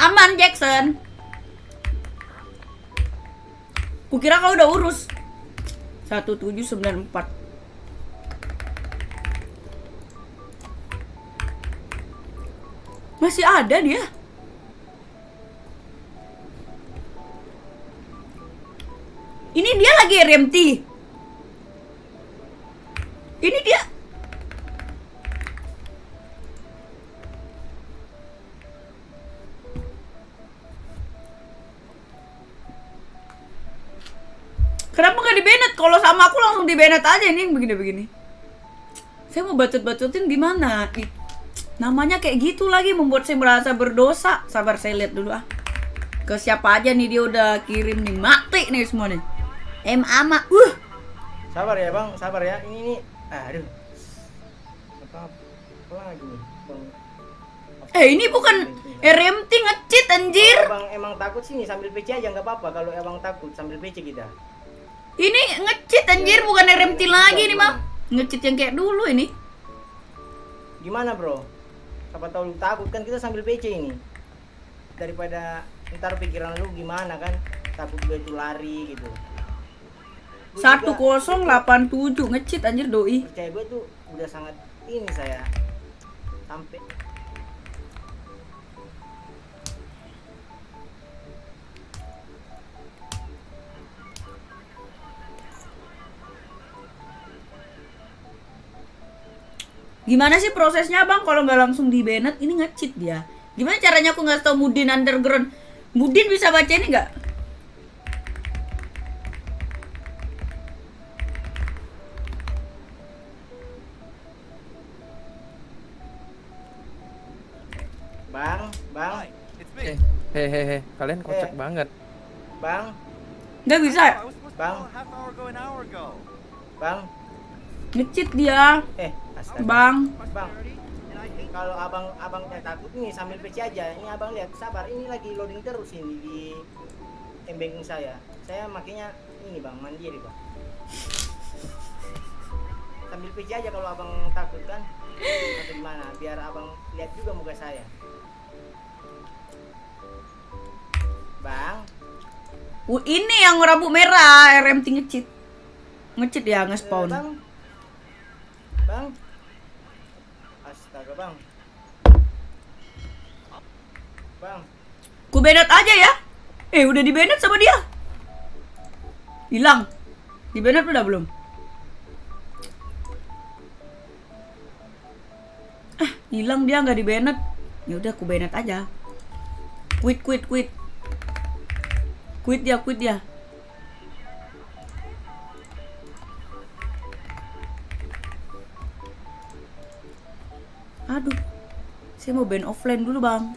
Aman Jackson. Kukira kau udah urus. 1794. Masih ada dia. Ini dia lagi RMT. Ini dia. Kenapa nggak di-banned? Kalau sama aku langsung di-banned aja ini begini-begini. Saya mau bacot-bacotin gimana? Namanya kayak gitu lagi, membuat saya merasa berdosa. Sabar, saya lihat dulu ah. Ke siapa aja nih dia udah kirim nih. Mati nih semua nih. Ama. Sabar ya bang, sabar ya. Ini aduh. Apa lagi nih bang? Ini bukan RMT nge-cheat anjir. Bang emang takut sini sambil PC aja nggak apa-apa. Kalau abang takut sambil PC kita. Ini nge-cheat anjir, bukan RMT lagi nih mah. Nge-cheat yang kayak dulu ini. Gimana bro? Siapa tahu lu takut kan, kita sambil PC ini. Daripada ntar pikiran lu gimana kan, takut gue itu lari gitu. 1087 nge-cheat anjir doi. Percaya gue tuh udah sangat ini saya sampai Gimana sih prosesnya bang kalau nggak langsung di-banned? Ini nge-cheat dia. Gimana caranya aku nggak tahu Mudin Underground? Mudin bisa baca ini nggak? Bang. Hehehe, kalian kocak banget. Bang. Nggak bisa. Bang. Nge-cheat dia. Astaga. Bang. Kalau abangnya takut nih sambil PC aja. Ini abang lihat, sabar. Ini lagi loading terus ini di banking saya. Saya makanya ini bang, mandiri bang. Sambil PC aja kalau abang takut kan. Atau gimana? Biar abang lihat juga muka saya. Bang. Ini yang rambut merah, RMT nge-cheat. Nge-cheat ya, nge-spawn. Bang. Astaga, Bang. Ku banned aja ya. Udah di-banned sama dia. Hilang. Di-banned udah belum? Hilang dia, nggak di-banned. Ya udah ku banned aja. Quit. Quit dia. Aduh, saya mau ban offline dulu bang.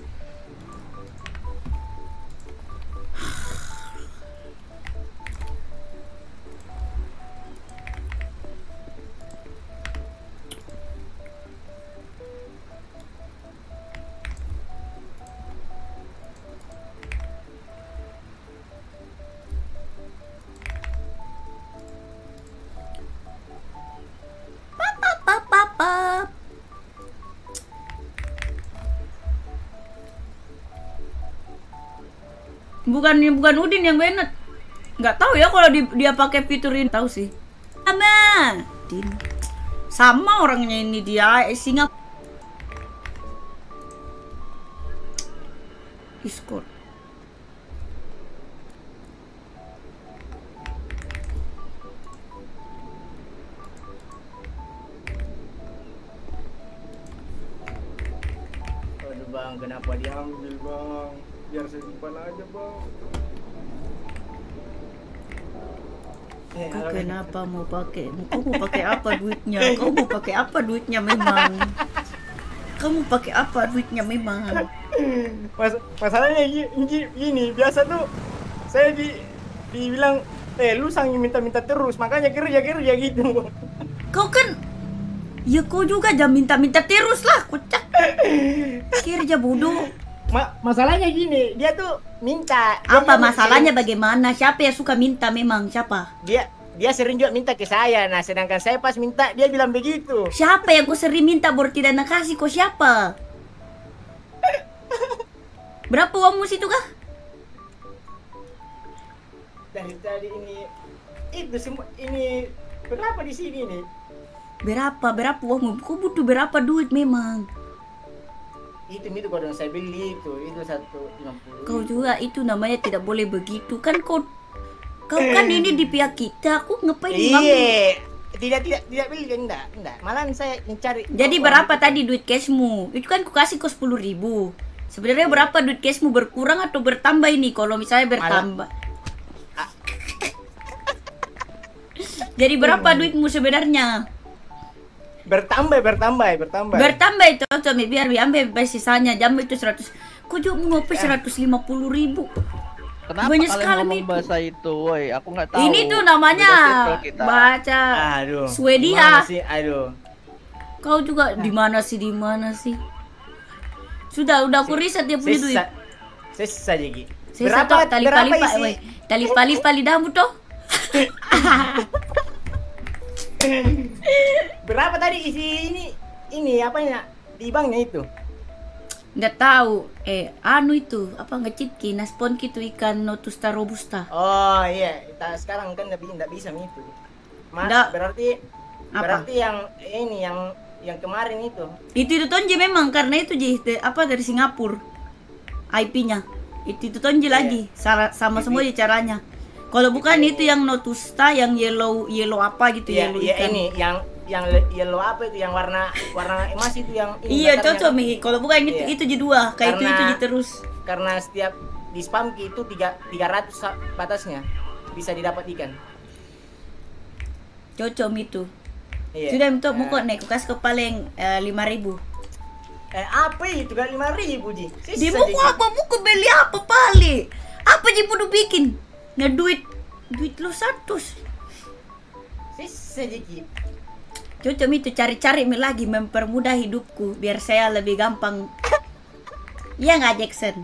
Bukan Udin yang banned. Nggak tahu ya kalau dia pakai fitur ini. Tahu sih. Din. Sama orangnya ini dia Singapura. Discord. Aduh bang, kenapa diambil bang? Biar saya simpan aja bang. Kau kenapa mau pakai? Kau mau pakai apa duitnya? Kau mau pakai apa duitnya memang? Kamu pakai apa duitnya memang? Masalahnya gini, biasa tuh saya dibilang lu sang minta-minta terus, makanya kerja gitu. Kau kan ya kau juga jangan minta-minta terus lah, kocak. Kerja bodoh. Masalahnya gini, dia tuh minta. Apa masalahnya bagaimana? Siapa yang suka minta memang? Siapa? Dia sering juga minta ke saya. Nah, sedangkan saya pas minta dia bilang begitu. Siapa yang kau sering minta baru tidak nak kasih? Kau siapa? Berapa uangmu situ kah? Dari tadi ini itu semua ini berapa di sini nih? Berapa uangmu? Kau butuh berapa duit memang? Itu kalau saya beli itu 150. Kau juga itu namanya tidak boleh begitu kan kau kan ini di pihak kita. Aku ngapain ngambil? Tidak beli enggak. Malah saya mencari. Jadi berapa tadi duit cashmu? Itu kan ku kasih kau 10.000. Sebenarnya berapa duit cashmu, berkurang atau bertambah ini kalau misalnya bertambah? Jadi berapa duitmu sebenarnya? Bertambah. Bertambah itu Tommy, biar ambil sisanya jam itu 100. Kok juga mau ngapain 150.000? Kenapa Banyak kalian sekali ngomong itu. bahasa itu, woi? Aku nggak tahu. Ini tuh namanya Beda circle kita. baca Aduh. Swedia. Gimana sih? Aduh. Kau juga di mana sih? Sudah aku riset dia punya duit. Sisa aja Gi. Saya satu tali pali damu toh. Berapa tadi isi ini apanya di banknya itu? Nggak tahu. Anu itu apa ngecitki naspon gitu ikan Notusta robusta. Oh iya, kita sekarang kan nggak bisa itu. Mas, Nggak. berarti yang ini yang kemarin itu. Itu tonji memang karena itu apa dari Singapura. IP-nya. Itu tonji lagi. Sama semua caranya. Kalau bukan itu yang Notusta yang yellow apa gitu Iya, yellow iya ikan. ini yang yellow apa itu yang warna emas itu yang ini Iya bakarnya. cocok Mi. Kalau bukan Iya. itu jadi dua, kayak itu Karena- jadi terus. Karena setiap di spam itu 300 batasnya bisa didapat ikan. Cocok Mi itu. Iya. Sudah itu mau kok nek kasih ke paling 5.000. Apa itu kan 5.000 Ji? Sisa Di buku Ji. apa? Buku beli apa pali? Apa Ji kudu bikin? Duit lo 100. Sisa Ji. Cocok Mi itu cari-cari Mi lagi mempermudah hidupku biar saya lebih gampang. Iya nggak Jackson?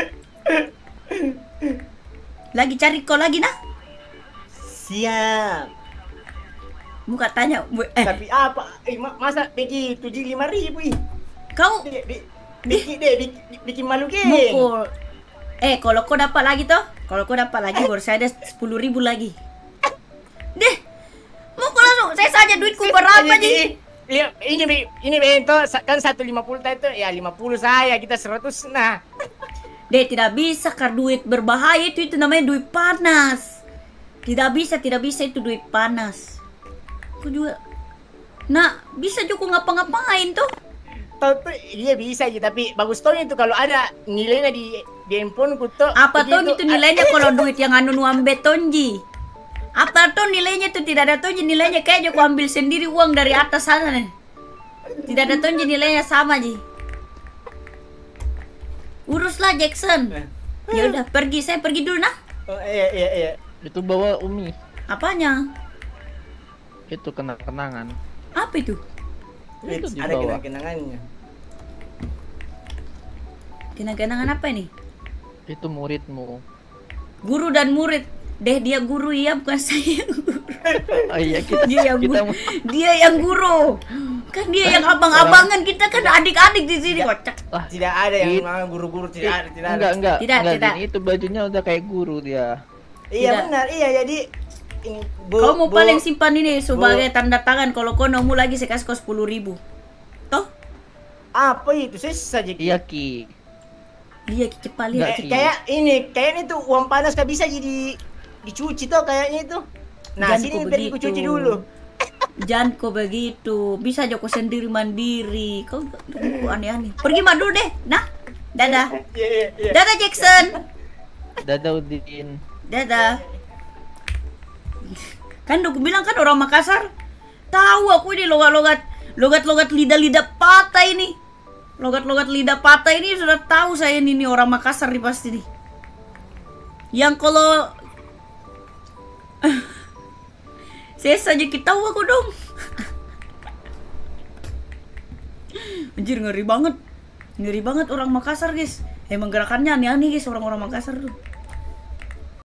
Lagi cari kau lagi nah? Siap. Muka tanya, Tapi apa? Masa begitu Ji 5.000 ih. kau Bikin malu geng. mukul. Kalau kau dapat lagi toh? Kalau kau dapat lagi baru saya ada 10.000 lagi. Deh, mukul langsung. Saya saja duitku berapa Ji? Iya, ini bento kan 150 itu ya 50 saya kita 100 nah. Deh, tidak bisa kar duit berbahaya itu namanya duit panas. Tidak bisa itu duit panas. Aku juga. Nah, bisa juga ngapa-ngapain tuh. Tahu tuh dia bisa aja tapi bagus tuh itu kalau ada nilainya di handphoneku tuh. Apa tuh begitu, itu nilainya kalau duit yang anu nuambe tonji? Apa tuh nilainya tuh tidak ada tonji nilainya kayak aku ambil sendiri uang dari atas sana nih. Tidak ada tonji nilainya sama Ji. Uruslah Jackson. Ya udah saya pergi dulu nah. Oh, iya. Itu bawa Umi. Apanya? Itu kenangan. Apa itu? Itu di Ada bawah. kenangannya. Kenang-kenangan apa ini? Itu muridmu. Guru dan murid. Deh dia guru ya bukan saya yang guru. Oh iya kita Dia yang kita guru. Dia yang guru. Kan dia yang abang-abangan, kita kan adik-adik di sini kocak. ah, Tidak ada yang It- namanya guru-guru tidak ada. enggak. Tidak. Din, itu bajunya udah kayak guru dia. Iya Tidak. benar, iya jadi ini Kau mau paling simpan ini sebagai tanda tangan kalau kau nemu lagi saya kasih kau 10.000. Toh? apa itu sisa Ji? Iya Ki. Iya cepat Enggak, lihat. Ki. kayaknya tuh uang panas gak bisa jadi dicuci tuh kayaknya itu. Nah, Jangan sini kau biar ku begitu. cuci dulu. Jangan kau begitu. Bisa aja kau sendiri mandiri. Kau aneh-aneh. Pergi mah dulu deh. Nah. Dadah. Iya. Dadah Jackson. Dadah Udin. Dadah. Kan udah bilang kan orang Makassar. Tahu aku ini logat-logat lidah-lidah patah ini. Logat-logat lidah patah ini sudah tahu saya ini orang Makassar nih pasti nih. Yang kalau saya saja kita tahu aku dong. Anjir ngeri banget. Ngeri banget orang Makassar guys. Emang gerakannya aneh-aneh guys orang-orang Makassar tuh.